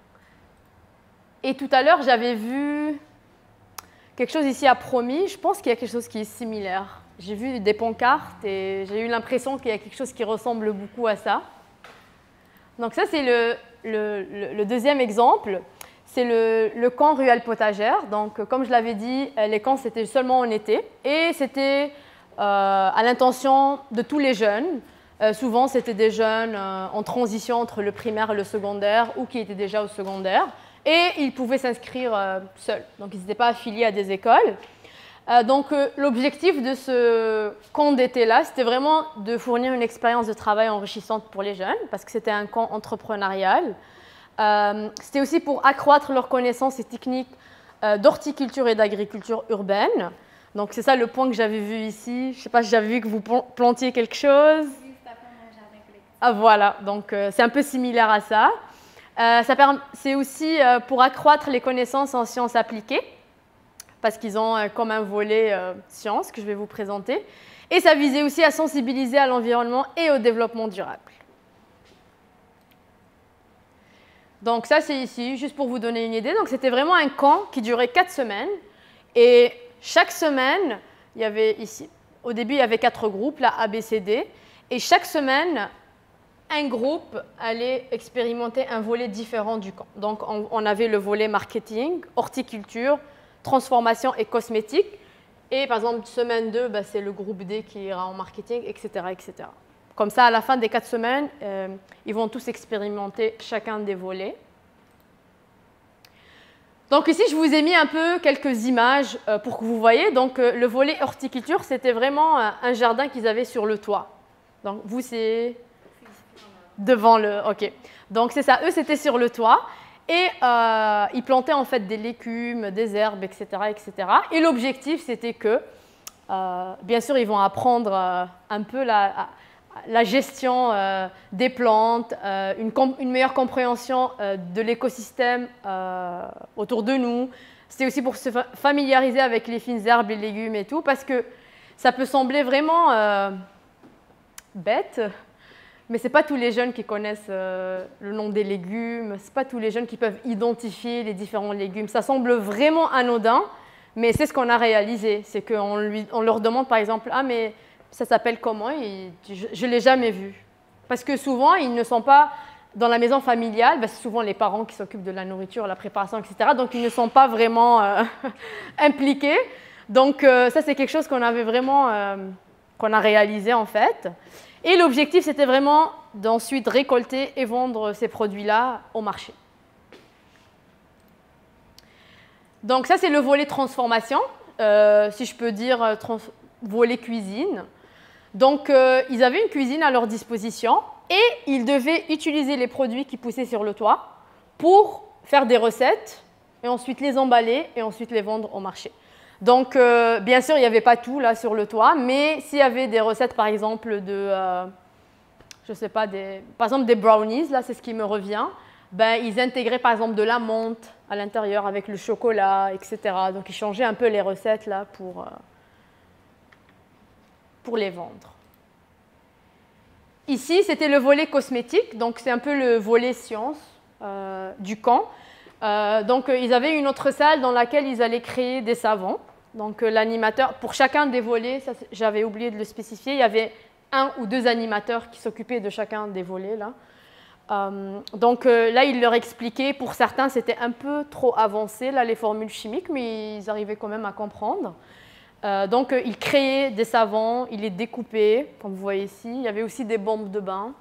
Et tout à l'heure, j'avais vu quelque chose ici à Promis. Je pense qu'il y a quelque chose qui est similaire. J'ai vu des pancartes et j'ai eu l'impression qu'il y a quelque chose qui ressemble beaucoup à ça. Donc ça, c'est le deuxième exemple. C'est le camp Ruelle Potagère. Donc, comme je l'avais dit, les camps, c'était seulement en été. Et c'était à l'intention de tous les jeunes. Souvent, c'était des jeunes en transition entre le primaire et le secondaire ou qui étaient déjà au secondaire. Et ils pouvaient s'inscrire seuls. Donc, ils n'étaient pas affiliés à des écoles. Donc, l'objectif de ce camp d'été-là, c'était vraiment de fournir une expérience de travail enrichissante pour les jeunes, parce que c'était un camp entrepreneurial. C'était aussi pour accroître leurs connaissances et techniques d'horticulture et d'agriculture urbaine. Donc, c'est ça le point que j'avais vu ici. Je ne sais pas si j'avais vu que vous plantiez quelque chose. Ah, voilà, donc c'est un peu similaire à ça. C'est aussi pour accroître les connaissances en sciences appliquées, parce qu'ils ont comme un volet sciences que je vais vous présenter. Et ça visait aussi à sensibiliser à l'environnement et au développement durable. Donc ça, c'est ici, juste pour vous donner une idée. Donc c'était vraiment un camp qui durait 4 semaines. Et chaque semaine, il y avait ici, au début, il y avait 4 groupes, là, A, B, C, D. Et chaque semaine, un groupe allait expérimenter un volet différent du camp. Donc on avait le volet marketing, horticulture, transformation et cosmétique. Et par exemple, semaine 2, c'est le groupe D qui ira en marketing, etc., etc. Comme ça, à la fin des 4 semaines, ils vont tous expérimenter chacun des volets. Donc ici, je vous ai mis un peu quelques images pour que vous voyez. Donc le volet horticulture, c'était vraiment un jardin qu'ils avaient sur le toit. Donc vous, c'est devant le... OK. Donc c'est ça, eux, c'était sur le toit. Et ils plantaient en fait des légumes, des herbes, etc., etc. Et l'objectif, c'était que, bien sûr, ils vont apprendre un peu la gestion des plantes, une meilleure compréhension de l'écosystème autour de nous. C'était aussi pour se familiariser avec les fines herbes, les légumes et tout, parce que ça peut sembler vraiment bête, mais ce n'est pas tous les jeunes qui connaissent le nom des légumes, ce n'est pas tous les jeunes qui peuvent identifier les différents légumes. Ça semble vraiment anodin, mais c'est ce qu'on a réalisé. C'est qu'on leur demande par exemple « Ah, mais ça s'appelle comment ?» et je ne l'ai jamais vu. Parce que souvent, ils ne sont pas dans la maison familiale, c'est souvent les parents qui s'occupent de la nourriture, la préparation, etc. Donc, ils ne sont pas vraiment impliqués. Donc, ça, c'est quelque chose qu'on avait vraiment, qu'on a réalisé en fait. Et l'objectif, c'était vraiment d'ensuite récolter et vendre ces produits-là au marché. Donc ça, c'est le volet transformation, si je peux dire volet cuisine. Donc, ils avaient une cuisine à leur disposition et ils devaient utiliser les produits qui poussaient sur le toit pour faire des recettes, et ensuite les emballer, et ensuite les vendre au marché. Donc, bien sûr, il n'y avait pas tout là sur le toit, mais s'il y avait des recettes, par exemple, je sais pas, par exemple des brownies, là c'est ce qui me revient, ben, ils intégraient par exemple de la menthe à l'intérieur avec le chocolat, etc. Donc ils changeaient un peu les recettes là pour les vendre. Ici, c'était le volet cosmétique, donc c'est un peu le volet science du camp. Donc ils avaient une autre salle dans laquelle ils allaient créer des savons. Donc l'animateur, pour chacun des volets, j'avais oublié de le spécifier, il y avait 1 ou 2 animateurs qui s'occupaient de chacun des volets là. Donc là, il leur expliquait, pour certains, c'était un peu trop avancé, là, les formules chimiques, mais ils arrivaient quand même à comprendre. Donc, ils créaient des savons, ils les découpaient, comme vous voyez ici. Il y avait aussi des bombes de bain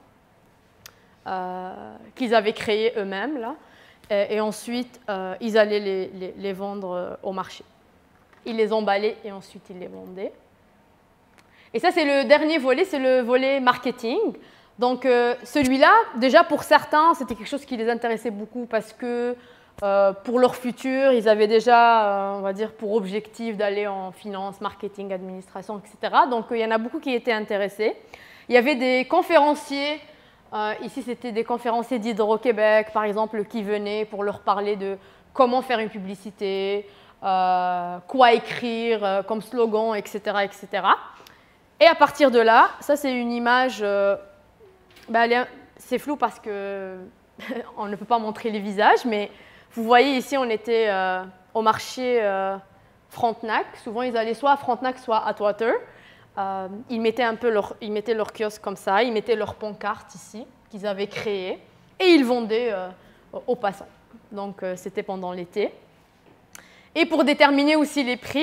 qu'ils avaient créées eux-mêmes, là. Et ensuite, ils allaient les vendre au marché. Ils les emballaient et ensuite, ils les vendaient. Et ça, c'est le dernier volet, c'est le volet marketing. Donc celui-là, déjà pour certains, c'était quelque chose qui les intéressait beaucoup parce que pour leur futur, ils avaient déjà, on va dire, pour objectif d'aller en finance, marketing, administration, etc. Donc il y en a beaucoup qui étaient intéressés. Il y avait des conférenciers, ici c'était des conférenciers d'Hydro-Québec, par exemple, qui venaient pour leur parler de comment faire une publicité, quoi écrire comme slogan, etc., etc. Et à partir de là, ça c'est une image... c'est flou parce qu'on ne peut pas montrer les visages, mais vous voyez ici, on était au marché Frontenac. Souvent, ils allaient soit à Frontenac, soit à Atwater. Ils mettaient leur kiosque comme ça, ils mettaient leur pancarte ici, qu'ils avaient créée, et ils vendaient aux passants. Donc, c'était pendant l'été. Et pour déterminer aussi les prix,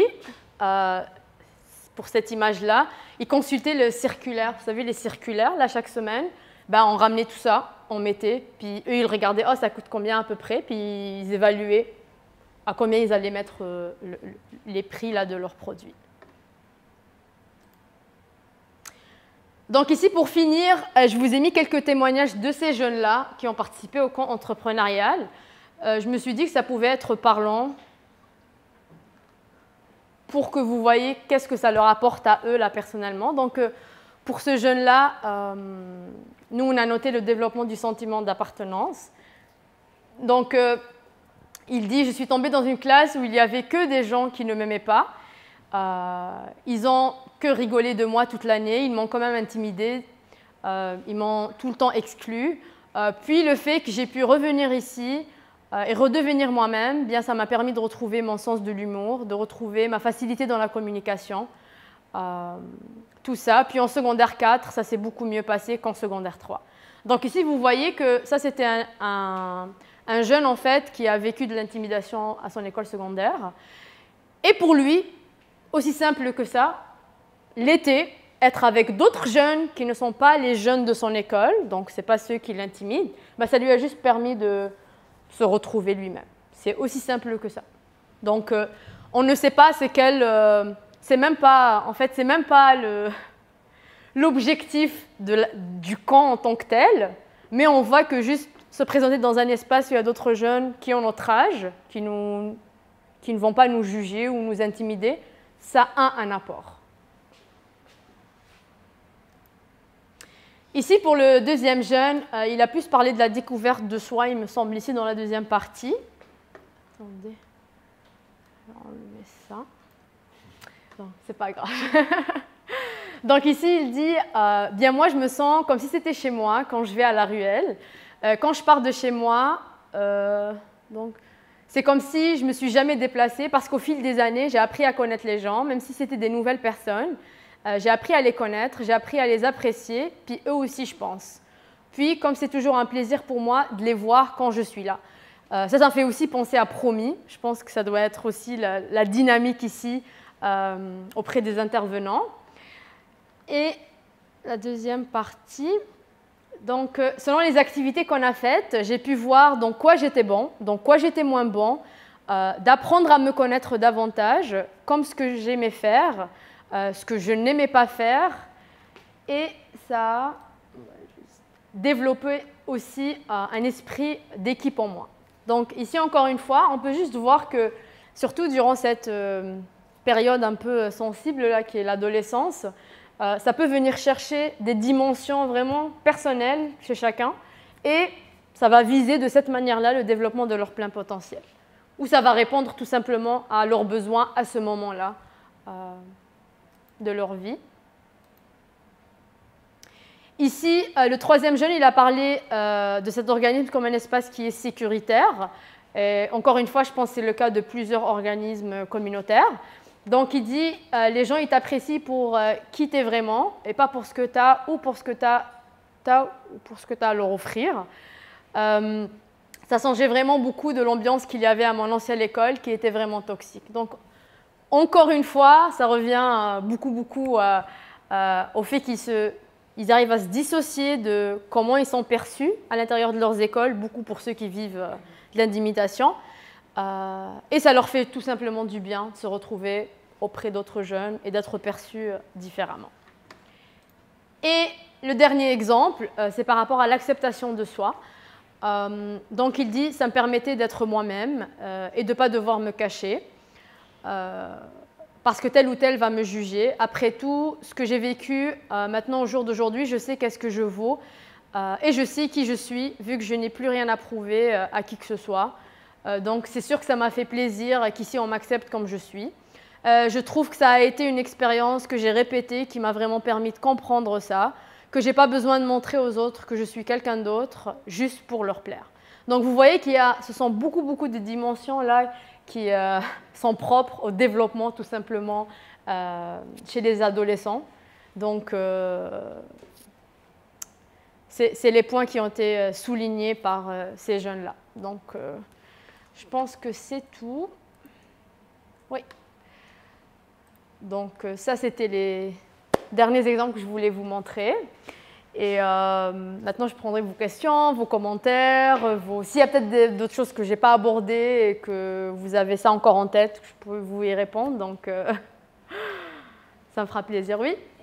pour cette image-là, ils consultaient le circulaire. Vous savez, les circulaires, là, chaque semaine, on ramenait tout ça, on mettait, puis eux, ils regardaient, oh, ça coûte combien à peu près, puis ils évaluaient à combien ils allaient mettre les prix là, de leurs produits. Donc ici, pour finir, je vous ai mis quelques témoignages de ces jeunes-là qui ont participé au camp entrepreneurial. Je me suis dit que ça pouvait être parlant pour que vous voyez qu'est-ce que ça leur apporte à eux, là, personnellement. Donc, pour ce jeune-là, nous, on a noté le développement du sentiment d'appartenance. Donc, il dit, je suis tombé dans une classe où il n'y avait que des gens qui ne m'aimaient pas. Ils ont que rigolé de moi toute l'année. Ils m'ont quand même intimidé. Ils m'ont tout le temps exclu. Puis, le fait que j'ai pu revenir ici et redevenir moi-même, bien, ça m'a permis de retrouver mon sens de l'humour, de retrouver ma facilité dans la communication. Tout ça. Puis en secondaire 4, ça s'est beaucoup mieux passé qu'en secondaire 3. Donc ici, vous voyez que ça, c'était un jeune, en fait, qui a vécu de l'intimidation à son école secondaire. Et pour lui, aussi simple que ça, l'été, être avec d'autres jeunes qui ne sont pas les jeunes de son école, donc ce n'est pas ceux qui l'intimident, ça lui a juste permis de se retrouver lui-même. C'est aussi simple que ça. Donc, on ne sait pas c'est même pas, en fait, c'est même pas l'objectif du camp en tant que tel, mais on voit que juste se présenter dans un espace où il y a d'autres jeunes qui ont notre âge, qui ne vont pas nous juger ou nous intimider, ça a un apport. Ici, pour le deuxième jeune, il a plus parlé de la découverte de soi, il me semble, ici dans la deuxième partie. Attendez, je vais enlever ça. Non, c'est pas grave. Donc ici, il dit, bien moi, je me sens comme si c'était chez moi quand je vais à la ruelle. Quand je pars de chez moi, donc, c'est comme si je ne me suis jamais déplacée parce qu'au fil des années, j'ai appris à connaître les gens, même si c'était des nouvelles personnes. J'ai appris à les connaître, j'ai appris à les apprécier, puis eux aussi, je pense. Puis, comme c'est toujours un plaisir pour moi de les voir quand je suis là. Ça me fait aussi penser à Promis. Je pense que ça doit être aussi la dynamique ici auprès des intervenants. Et la deuxième partie, donc, selon les activités qu'on a faites, j'ai pu voir dans quoi j'étais bon, dans quoi j'étais moins bon, d'apprendre à me connaître davantage, comme ce que j'aimais faire, ce que je n'aimais pas faire, et ça a développé aussi un esprit d'équipe en moi. Donc ici, encore une fois, on peut juste voir que, surtout durant cette période un peu sensible là, qui est l'adolescence, ça peut venir chercher des dimensions vraiment personnelles chez chacun et ça va viser de cette manière-là le développement de leur plein potentiel. Ou ça va répondre tout simplement à leurs besoins à ce moment-là de leur vie. Ici, le troisième jeune, il a parlé de cet organisme comme un espace qui est sécuritaire. Et encore une fois, je pense que c'est le cas de plusieurs organismes communautaires. Donc, il dit, les gens, ils t'apprécient pour qui tu es vraiment et pas pour ce que tu as ou pour ce que tu as à leur offrir. Ça changeait vraiment beaucoup de l'ambiance qu'il y avait à mon ancienne école qui était vraiment toxique. Donc, encore une fois, ça revient beaucoup au fait qu'ils arrivent à se dissocier de comment ils sont perçus à l'intérieur de leurs écoles, beaucoup pour ceux qui vivent de l'intimidation. Et ça leur fait tout simplement du bien de se retrouver auprès d'autres jeunes et d'être perçus différemment. Et le dernier exemple, c'est par rapport à l'acceptation de soi. Donc il dit, ça me permettait d'être moi-même et de ne pas devoir me cacher parce que tel ou tel va me juger. Après tout, ce que j'ai vécu maintenant au jour d'aujourd'hui, je sais qu'est-ce que je vaux et je sais qui je suis vu que je n'ai plus rien à prouver à qui que ce soit. Donc c'est sûr que ça m'a fait plaisir qu'ici on m'accepte comme je suis. Je trouve que ça a été une expérience que j'ai répétée qui m'a vraiment permis de comprendre ça, que je n'ai pas besoin de montrer aux autres que je suis quelqu'un d'autre juste pour leur plaire. Donc vous voyez ce sont beaucoup de dimensions là qui sont propres au développement tout simplement chez les adolescents. Donc c'est les points qui ont été soulignés par ces jeunes-là. Donc je pense que c'est tout. Oui. Donc ça, c'était les derniers exemples que je voulais vous montrer. Et maintenant, je prendrai vos questions, vos commentaires, s'il y a peut-être d'autres choses que je n'ai pas abordées et que vous avez ça encore en tête, je peux vous y répondre. Donc ça me fera plaisir, oui.